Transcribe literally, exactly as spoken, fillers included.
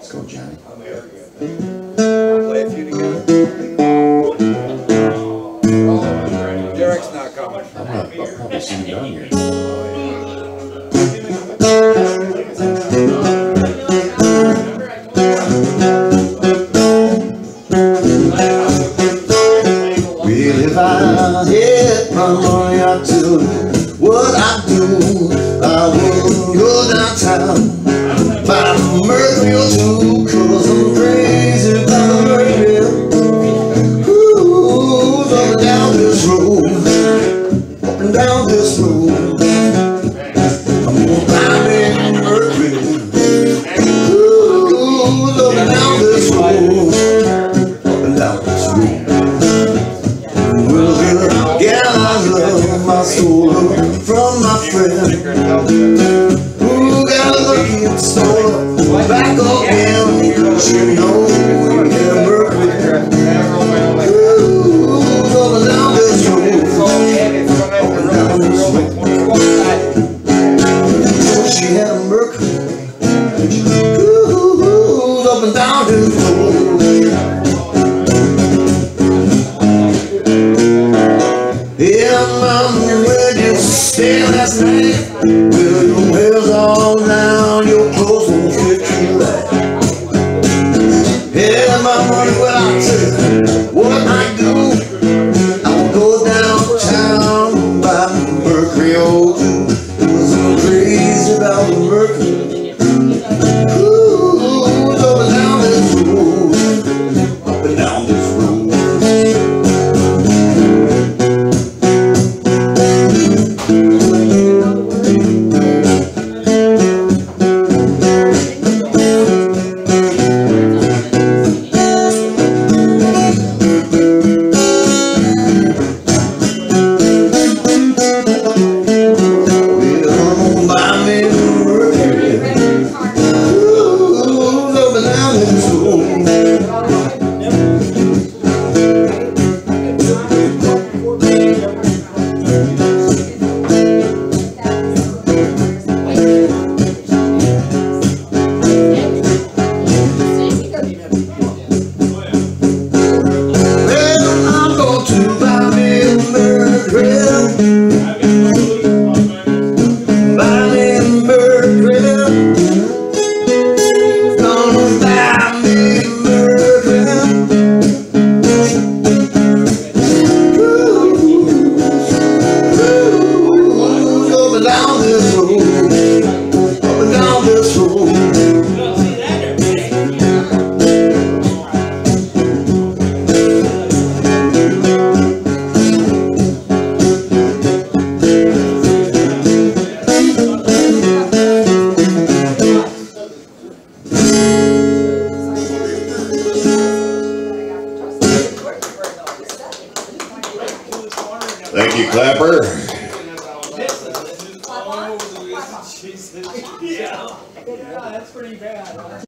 Let's go, Johnny. Play a few together. Derek's not coming. I'm gonna, I'll probably see you down here. Well, if I had my money, I'd do what I do. I wouldn't go downtown, buy a Mercury or two, cause I'm crazy about the Mercury. Ooh, up and down this road, up and down this road, I'm gonna buy me a Mercury. Ooh, up and down this road, up and down this road. Well, yeah, I love my soul from my friend who got a lucky in store. Back again, you know we had Mercury. Ooh, up and down this road, up and down this road. She had a Mercury. Ooh, up and down this road. Yeah, mama, where'd you stay last night? Well, your hair's all down, your clothes won't fit you right. Yeah, mama, well, I'll tell you what I do. I'll go downtown, buy me Mercury old two. Cause I'm crazy about the Mercury. Ooh, up and down this road, up and down this road. Thank you, Clapper. Yeah, that's pretty bad.